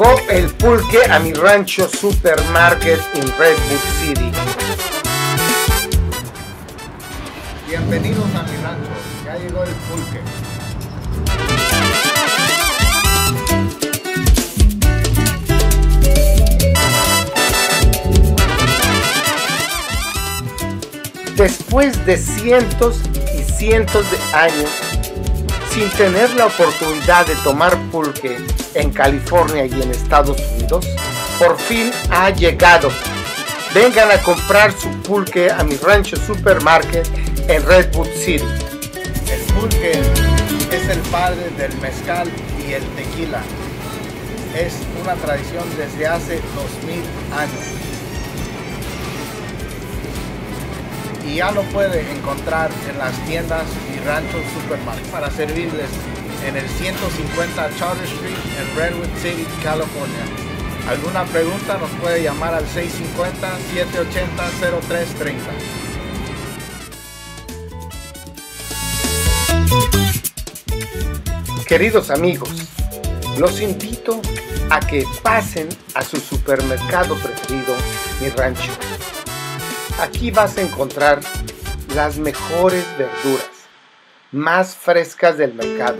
llegó el pulque a mi rancho Supermarket en Redwood City. Bienvenidos a mi rancho, ya llegó el pulque. Después de cientos y cientos de años sin tener la oportunidad de tomar pulque en California y en Estados Unidos, por fin ha llegado. Vengan a comprar su pulque a mi rancho Supermarket en Redwood City. El pulque es el padre del mezcal y el tequila. Es una tradición desde hace 2000 años. Y ya lo puede encontrar en las tiendas y ranchos Supermarket para servirles en el 150 Charter Street en Redwood City, California. ¿Alguna pregunta? Nos puede llamar al 650-780-0330. Queridos amigos, los invito a que pasen a su supermercado preferido, Mi Rancho. Aquí vas a encontrar las mejores verduras, más frescas del mercado.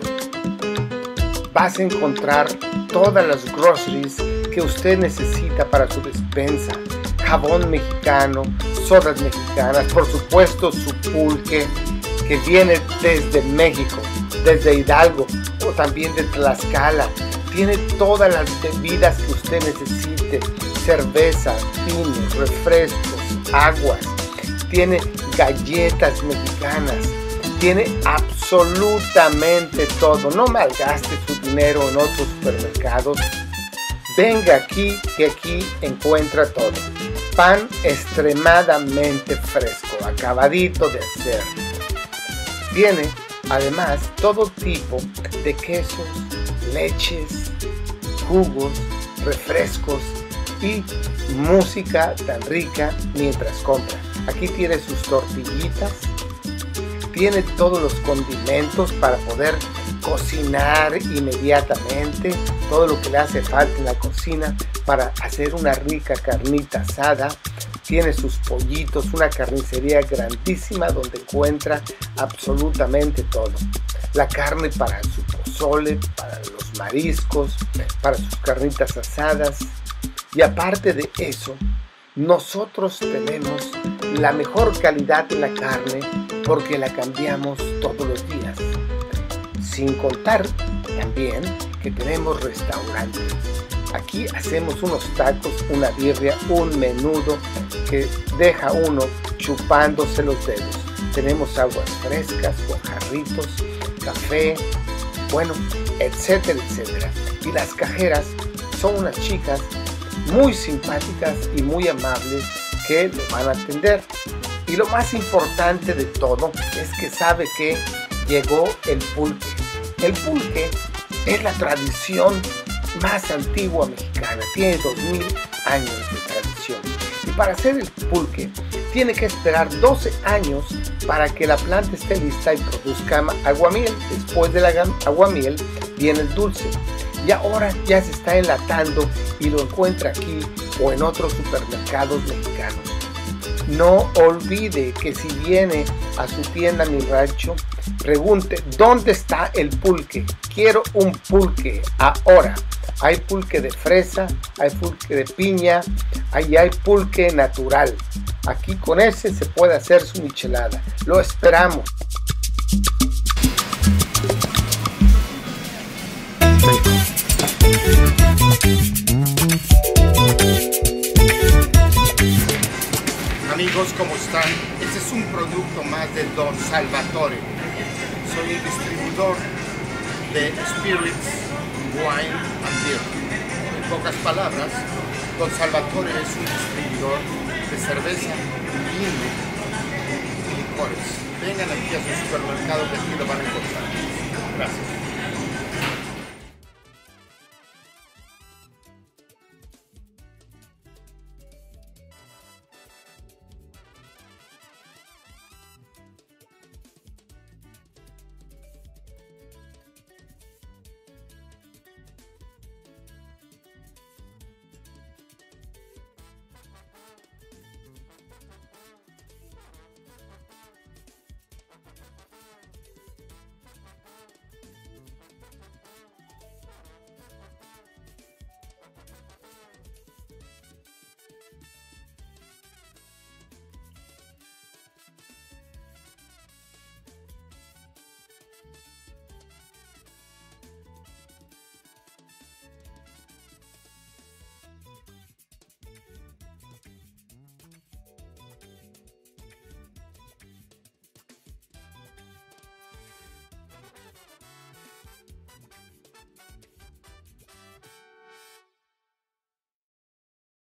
Vas a encontrar todas las groceries que usted necesita para su despensa. Jabón mexicano, sodas mexicanas, por supuesto su pulque que viene desde México, desde Hidalgo o también de Tlaxcala. Tiene todas las bebidas que usted necesite, cerveza, vino, refrescos, aguas, tiene galletas mexicanas, tiene absolutamente todo. No malgaste su dinero en otros supermercados. Venga aquí, que aquí encuentra todo. Pan extremadamente fresco, acabadito de hacer. Tiene además todo tipo de quesos, leches, jugos, refrescos y música tan rica mientras compra. Aquí tiene sus tortillitas, tiene todos los condimentos para poder cocinar inmediatamente, todo lo que le hace falta en la cocina para hacer una rica carnita asada. Tiene sus pollitos, una carnicería grandísima donde encuentra absolutamente todo. La carne para su pozole, para los mariscos, para sus carnitas asadas. Y aparte de eso, nosotros tenemos la mejor calidad de la carne porque la cambiamos todos los días. Sin contar también que tenemos restaurante. Aquí hacemos unos tacos, una birria, un menudo que deja uno chupándose los dedos. Tenemos aguas frescas con jarritos, café, bueno, etcétera, etcétera. Y las cajeras son unas chicas muy simpáticas y muy amables que lo van a atender. Y lo más importante de todo es que sabe que llegó el pulque. El pulque es la tradición más antigua mexicana, tiene 2000 años de tradición. Y para hacer el pulque tiene que esperar 12 años para que la planta esté lista y produzca aguamiel. Después del aguamiel viene el dulce. Y ahora ya se está enlatando y lo encuentra aquí o en otros supermercados mexicanos. No olvide que si viene a su tienda Mi Rancho, pregunte ¿dónde está el pulque? Quiero un pulque ahora. Hay pulque de fresa, hay pulque de piña, ahí hay pulque natural. Aquí con ese se puede hacer su michelada. Lo esperamos. Amigos, ¿cómo están? Este es un producto más de Don Salvatore. Soy el distribuidor de Spirits, Wine and Beer. En pocas palabras, Don Salvatore es un distribuidor de cerveza, vino y licores. Vengan aquí a su supermercado que aquí lo van a encontrar.